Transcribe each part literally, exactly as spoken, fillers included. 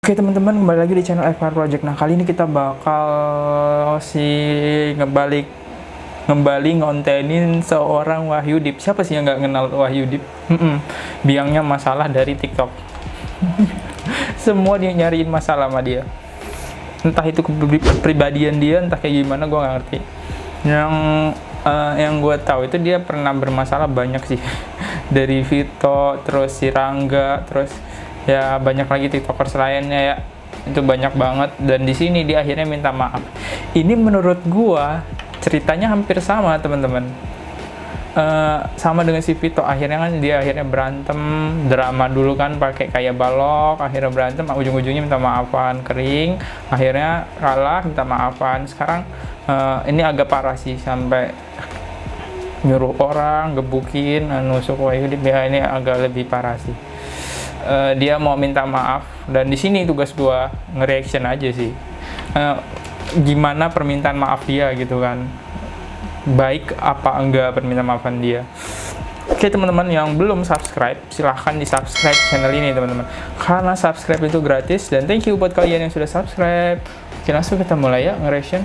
Oke teman-teman, kembali lagi di channel F R Project. Nah kali ini kita bakal si ngebalik ngembali ngontenin seorang Wahyudip. Siapa sih yang nggak kenal Wahyudip? Mm-mm. Biangnya masalah dari TikTok. Semua dia nyariin masalah sama dia. Entah itu kepribadian dia, entah kayak gimana, gue nggak ngerti. Yang uh, yang gue tahu itu dia pernah bermasalah banyak sih. Dari Vito, terus si Rangga, terus ya banyak lagi tiktokers lainnya ya, itu banyak banget. Dan di sini dia akhirnya minta maaf. Ini menurut gua ceritanya hampir sama teman-teman, uh, sama dengan si Vito. Akhirnya kan dia akhirnya berantem, drama dulu kan pakai kayak balok, akhirnya berantem, ujung-ujungnya minta maafan kering, akhirnya kalah minta maafan. Sekarang uh, ini agak parah sih, sampai nyuruh orang gebukin, nusuk Wahyudip. Ya ini agak lebih parah sih. Uh, dia mau minta maaf, dan di sini tugas gua nge-reaction aja sih, uh, gimana permintaan maaf dia gitu kan, baik apa enggak permintaan maafan dia. Oke teman-teman yang belum subscribe, silahkan di subscribe channel ini teman-teman, karena subscribe itu gratis. Dan thank you buat kalian yang sudah subscribe. Oke langsung kita mulai ya nge-reaction.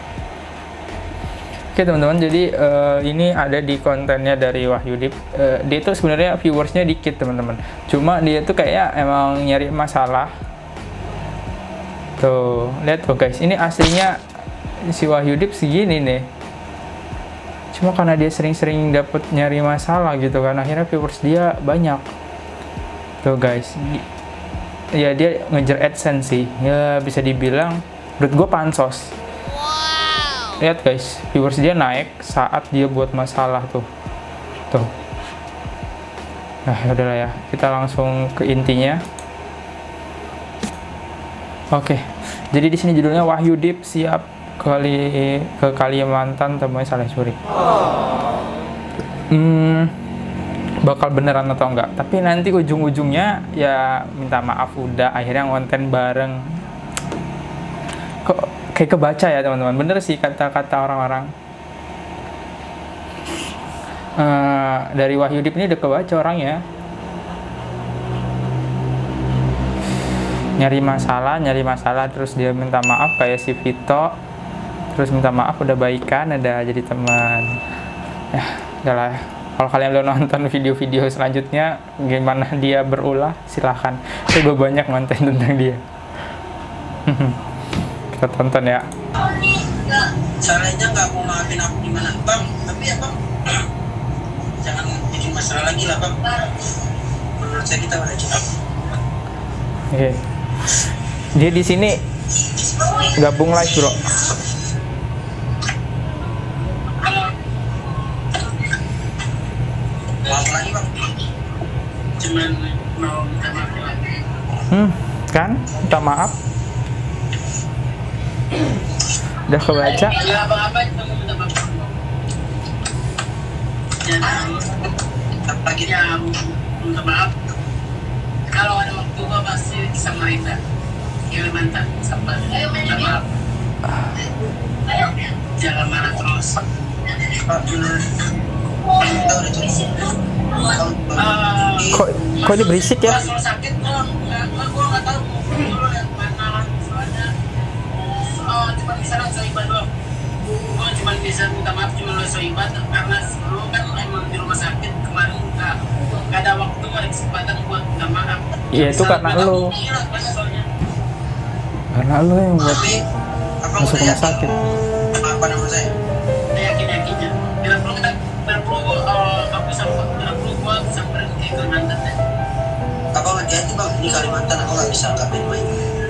Oke teman-teman, jadi uh, ini ada di kontennya dari Wahyudip. Uh, dia itu sebenarnya viewersnya dikit teman-teman, cuma dia tuh kayak emang nyari masalah. Tuh lihat tuh guys, ini aslinya si Wahyudip segini nih, cuma karena dia sering-sering dapet nyari masalah gitu kan, akhirnya viewers dia banyak. Tuh guys, ya dia ngejar AdSense sih, ya bisa dibilang menurut gue pansos. Lihat guys, viewers dia naik saat dia buat masalah tuh. Tuh. Nah, yaudahlah ya. Kita langsung ke intinya. Oke. Jadi di sini judulnya Wahyudip siap kali ke Kalimantan temui Saleh Suri. Hmm, bakal beneran atau enggak? Tapi nanti ujung-ujungnya ya minta maaf udah, akhirnya konten bareng. Kok kayak kebaca ya teman-teman, bener sih kata-kata orang-orang. Uh, dari Wahyudip ini udah kebaca orangnya, nyari masalah, nyari masalah terus dia minta maaf kayak si Vito, terus minta maaf udah baikan, udah jadi teman. Ya, udahlah. Kalau kalian belum nonton video-video selanjutnya gimana dia berulah, silahkan. Saya gue banyak konten tentang dia. Kita tonton ya. Caranya nggak mau maafin aku gimana bang, tapi ya bang jangan bikin masalah lagi lah bang. Menurut saya kita udah cukup. Oke. Dia di sini gabung live bro. Maaf lagi bang. Cuman mau minta maaf. Hmm, kan? Minta maaf. Udah kebaca. Ya apa-apa kita mau minta maaf. Jangan lagi ya minta maaf. Kalau ada waktu gua pasti sama Rita Kalimantan sampai minta maaf. Jangan marah terus. Kita udah cukup. Kok kok ini berisik ya? Kalau sakit gua nggak gua nggak tahu dulu yang mana soalnya. Oh, cuma bisa soiban doang. Gue cuma bisa minta maaf cuma lo soiban karena lo kan emang di rumah sakit kemarin nggak nggak ada waktu, ada kesempatan buat minta maaf. Iya itu karena lo. Karena lo yang buat masuk rumah sakit. Apa nama saya? Yakin yakinnya. Bila perlu kita bila perlu aku sama bila perlu gua samperin ke Kalimantan deh. Abang hati-hati bang, di Kalimantan aku nggak bisa nggak main-main.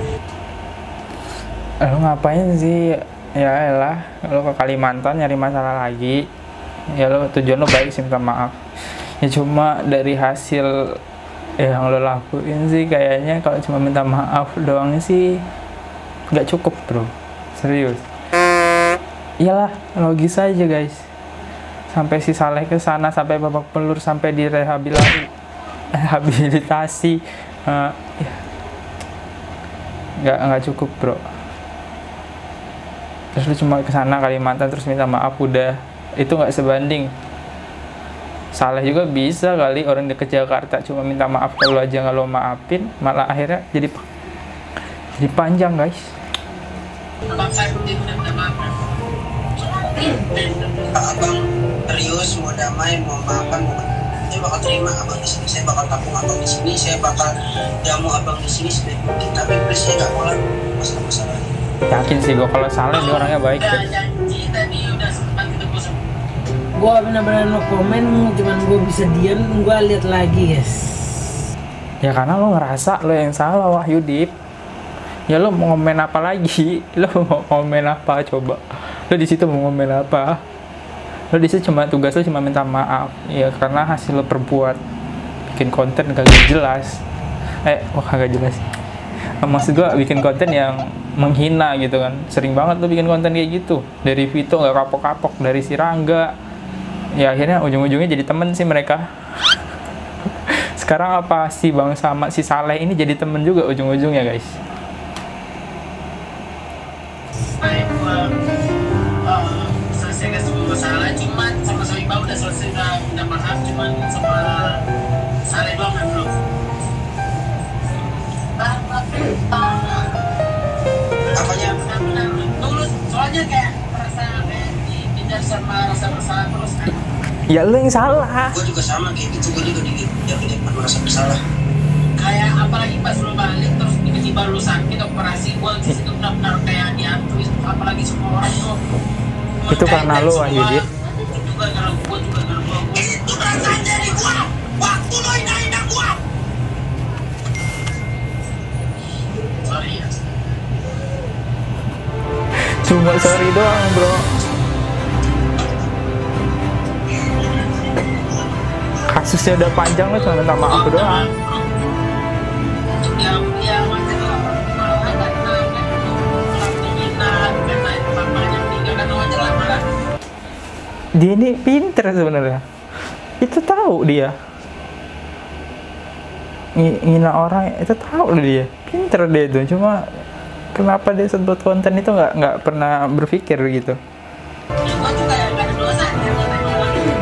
Lo ngapain sih? Ya elah, lo ke Kalimantan nyari masalah lagi. Ya lo tujuan lo baik sih, minta maaf. Ya cuma dari hasil yang lo lakuin sih kayaknya kalau cuma minta maaf doang sih nggak cukup bro. Serius. Iyalah, logis aja guys. Sampai si Saleh ke sana, sampai babak belur, sampai direhabilitasi, rehabilitasi, uh, ya. nggak nggak cukup bro. Terus lu cuma kesana Kalimantan terus minta maaf udah, itu nggak sebanding. Saleh juga bisa kali, orang di ke Jakarta cuma minta maaf kalau aja nggak lo maafin, malah akhirnya jadi jadi panjang guys. Abang saya udah minta maaf. Abang serius mau damai, mau maafkan, mau saya bakal terima abang di sini, saya bakal tampung abang di sini, saya bakal jamu abang di sini sebaik mungkin. Tapi please saya nggak mau lah masalah-masalah. Yakin sih gue kalau salah dia orangnya baik. Udah janji tadi udah sempat kita bosan. Gue benar-benar no komen, cuman gue bisa diam, gue lihat lagi guys. Ya karena lo ngerasa lo yang salah Wahyudip. Ya lo mau ngomen apa lagi? Lo mau ngomen apa coba? Lo di situ mau ngomen apa? Lo di situ cuma tugas lo cuma minta maaf. Ya karena hasil lo perbuat bikin konten kagak jelas. Eh, wah kagak jelas. Maksud gue bikin konten yang menghina gitu kan. Sering banget lo bikin konten kayak gitu. Dari Vito nggak kapok-kapok, dari si Rangga. Ya akhirnya ujung-ujungnya jadi temen sih mereka. Sekarang apa si Bang sama si Saleh ini jadi temen juga ujung-ujungnya guys. Baik, gua uh, selesaikan semua masalah, cuman sama Soiba udah selesai, udah minta maaf, cuman sama Saleh doang yang belum. Apanya benar-benar tulus, soalnya kayak merasa kayak dikejar sama rasa bersalah terus kan. Ya lo yang salah. Gue juga sama kayak gitu, gue juga dikejar-kejar merasa bersalah. Kayak apalagi pas lu balik terus tiba-tiba lu sakit operasi, gue di situ benar-benar kayak diakui, apalagi semua orang itu. Itu karena lu Wahyudip. Itu juga karena gue juga karena gue. Itu perasaan dari gue, waktu lu hina-hina gue. Sorry ya. Cuma sorry doang bro. Kasusnya udah panjang lo cuma minta maaf doang. Ya, ya wajar lah. Malah karena penghinaan, karena itu bapaknya meninggal, karena wajar lah malah. Dia ini pinter sebenarnya. Itu tahu dia. Ng- Ngina orang itu tahu loh dia. Pinter dia itu. Cuma kenapa dia sebut konten itu nggak nggak pernah berpikir gitu. Ya gue juga gak ada dosa ya ngatain orang itu.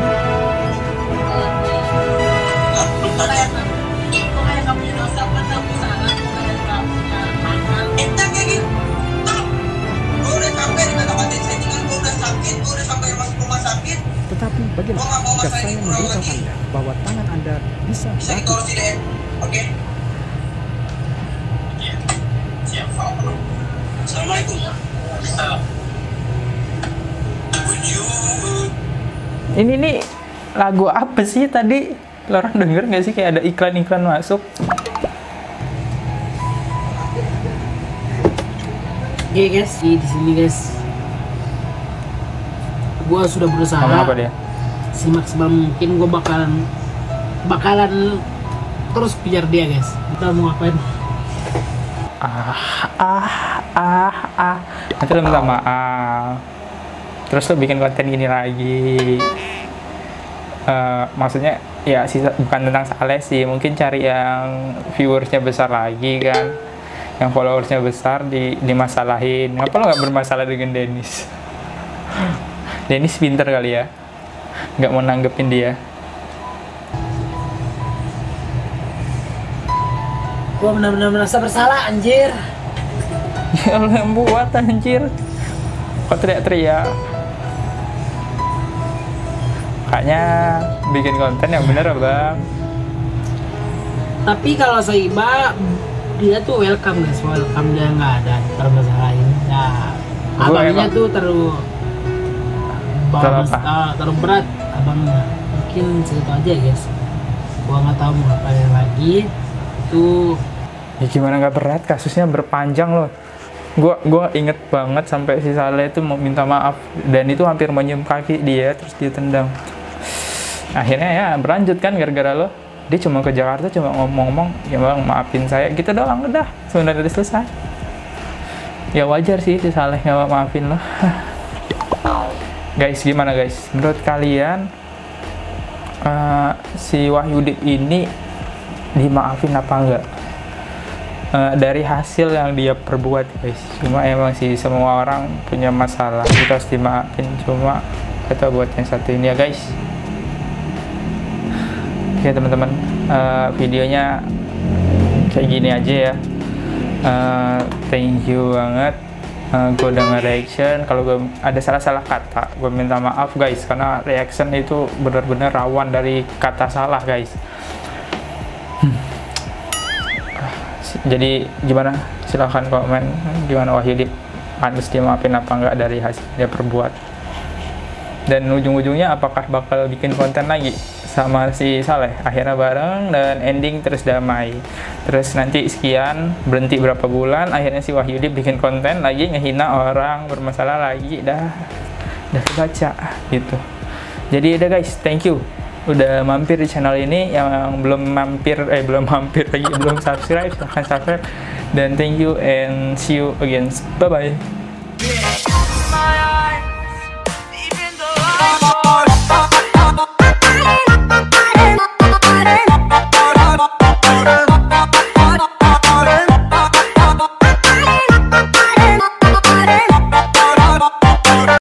Gue kayak gue kayak gak punya dosa, gue gak punya salah, gue kayak gak punya akal. Entah kayak gitu. Stop. Gue udah sampai di tempat settingan, gue udah sakit, gue udah sampai masuk rumah sakit. Tetapi bagaimana jika saya memberitahu Anda bahwa tangan Anda bisa Bisa batu? dikoreksi deh, oke? Iya, siap. Assalamualaikum. Salam. Ini nih lagu apa sih tadi? Lo orang denger nggak sih kayak ada iklan-iklan masuk? Oke guys, di di sini guys, gue sudah berusaha Ngomong apa dia? semaksimal mungkin. Gue bakalan bakalan terus kejar dia guys. Kita mau ngapain? Ah, ah, ah, ah. Nanti lo minta maaf. Terus lo bikin konten gini lagi. Uh, maksudnya ya sisa, bukan tentang Saleh sih, mungkin cari yang viewersnya besar lagi kan, yang followersnya besar di dimasalahin. Ngapa lo nggak bermasalah dengan Dennis? Dennis pinter kali ya, nggak mau nanggepin dia. Gue benar-benar merasa bersalah anjir. Ya lo yang buat anjir, kok teriak-teriak. Makanya bikin konten yang bener bang. Tapi kalau Soiba dia tuh welcome guys, welcome, dia nggak ada termasalahin. Nah, Gua abangnya emang- tuh terlalu Terlalu bagus, apa? ah, terlalu berat abangnya. Mungkin segitu aja guys. Gua nggak tahu mau ngapain lagi. Itu Ya gimana nggak berat, kasusnya berpanjang loh. Gua gua inget banget sampai si Saleh itu mau minta maaf dan itu hampir menyium kaki dia terus dia tendang. Akhirnya ya berlanjut kan gara-gara lo. Dia cuma ke Jakarta cuma ngomong-ngomong, ya bang maafin saya gitu doang, udah sebenarnya udah selesai. Ya wajar sih si Saleh nggak maafin lo. Guys gimana guys? Menurut kalian uh, si Wahyudip ini dimaafin apa enggak? Uh, dari hasil yang dia perbuat guys, cuma emang sih semua orang punya masalah, kita harus dimaafin, cuma kita buat yang satu ini ya guys. Oke teman-teman, uh, videonya kayak gini aja ya. Uh, thank you banget. Uh, gue udah nge-reaction. Kalau gue ada salah-salah kata, gue minta maaf guys, karena reaction itu benar-benar rawan dari kata salah guys. hmm. Jadi gimana, silahkan komen gimana Wahyudi, pantas dimaafin apa enggak dari hasil dia perbuat. Dan ujung-ujungnya apakah bakal bikin konten lagi sama si Saleh, akhirnya bareng dan ending terus damai. Terus nanti sekian, berhenti berapa bulan, akhirnya si Wahyudi bikin konten lagi ngehina orang bermasalah lagi, dah dah kebaca gitu. Jadi udah guys, thank you udah mampir di channel ini. Yang belum mampir eh belum mampir lagi belum subscribe, silahkan subscribe, dan thank you and see you again, bye bye.